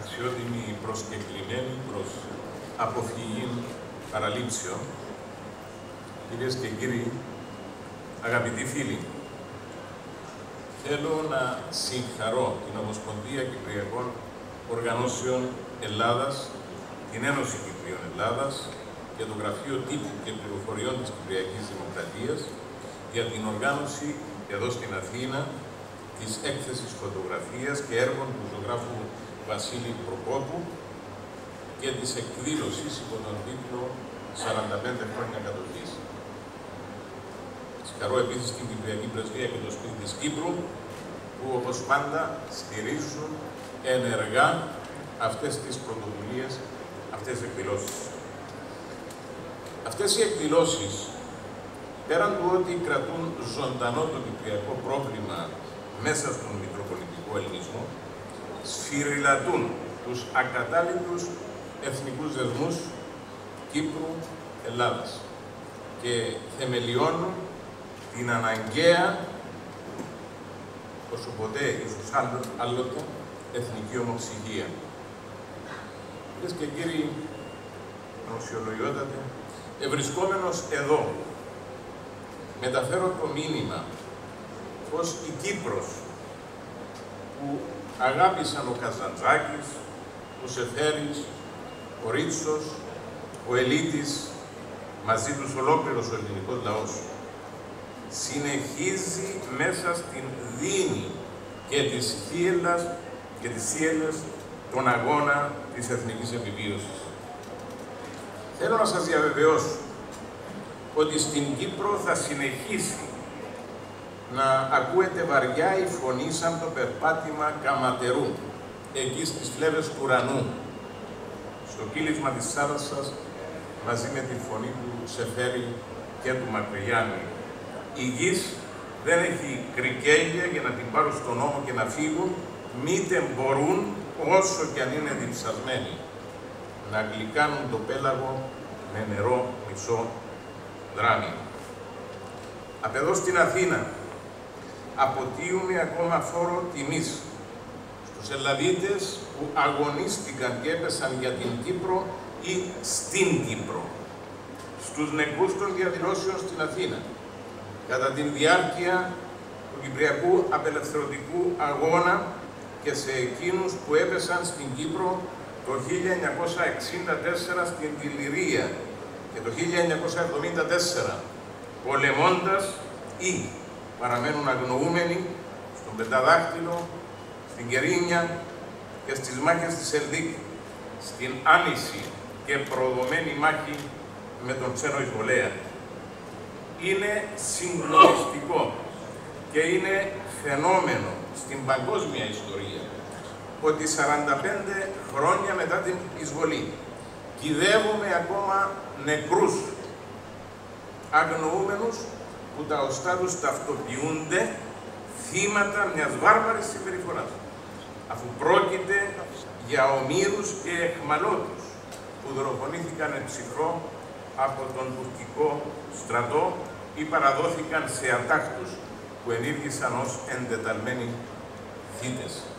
αξιότιμοι προσκεκλημένοι προς αποφυγή παραλήψεων, κυρίες και κύριοι, αγαπητοί φίλοι, θέλω να συγχαρώ την Ομοσπονδία Κυπριακών Οργανώσεων Ελλάδας, την Ένωση Κυπρίων Ελλάδας και το Γραφείο Τύπου και Πληροφοριών της Κυπριακής Δημοκρατίας για την οργάνωση εδώ στην Αθήνα της έκθεσης φωτογραφίας και έργων του ζωγράφου Βασίλη Προκόπου και της εκδήλωσης υπό τον τίτλο 45 χρόνια κατοχής. Συγχαρώ επίσης την Κυπριακή Πρεσβεία και το Σπίτι της Κύπρου, που όπως πάντα στηρίζουν ενεργά αυτές τις πρωτοβουλίες, αυτές τις εκδηλώσεις. Αυτές οι εκδηλώσεις, πέραν του ότι κρατούν ζωντανό το κυπριακό πρόβλημα μέσα στον μητροπολιτικό ελληνισμό, σφυριλατούν τους ακατάληπτους εθνικούς δεσμούς Κύπρου-Ελλάδας και θεμελιώνουν την αναγκαία, όσο ποτέ ίσως άλλοτε, εθνική ομοψυχία. Κυρίες και κύριοι, οσιολογιότατε, ευρισκόμενος εδώ, μεταφέρω το μήνυμα πως η Κύπρος, που αγάπησαν ο Καζαντζάκης, ο Σεφέρης, ο Ρίτσος, ο Ελίτης, μαζί τους ολόκληρος ο ελληνικός λαός, συνεχίζει μέσα στην δίνη και τις θύελλες τον αγώνα της εθνικής επιβίωσης. Θέλω να σας διαβεβαιώσω ότι στην Κύπρο θα συνεχίσει να ακούεται βαριά η φωνή σαν το περπάτημα Καματερού, εκεί στις φλέβες του ουρανού, στο κύλισμα της θάλασσας, μαζί με τη φωνή του Σεφέρη και του Μακρυγιάννη. Η γης δεν έχει κρικέλια για να την πάρουν στον ώμο και να φύγουν, μήτε μπορούν, όσο κι αν είναι διψασμένοι, να γλυκάνουν το πέλαγο με νερό μισό δράμι. Απ' εδώ στην Αθήνα αποτείουμε ακόμα φόρο τιμής στους Ελλαδίτες που αγωνίστηκαν και έπεσαν για την Κύπρο ή στην Κύπρο, στους νεκρούς των διαδηλώσεων στην Αθήνα, κατά τη διάρκεια του Κυπριακού Απελευθερωτικού Αγώνα και σε εκείνους που έπεσαν στην Κύπρο το 1964 στην Τιλιρία και το 1974, πολεμώντας ή παραμένουν αγνοούμενοι στον Πενταδάκτυλο, στην Κερίνια και στις μάχες της Ελδίκη, στην άνηση και προδομένη μάχη με τον ξένο εισβολέα. Είναι συγκλονιστικό και είναι φαινόμενο στην παγκόσμια ιστορία ότι 45 χρόνια μετά την εισβολή κυδεύουμε ακόμα νεκρούς αγνοούμενους που τα οστά τους ταυτοποιούνται θύματα μιας βάρβαρης συμπεριφοράς, αφού πρόκειται για ομήρους και εχμαλώτους που δολοφονήθηκαν ψυχρό από τον τουρκικό στρατό ή παραδόθηκαν σε ατάκτους που ενήργησαν ως εντεταλμένοι θύτες.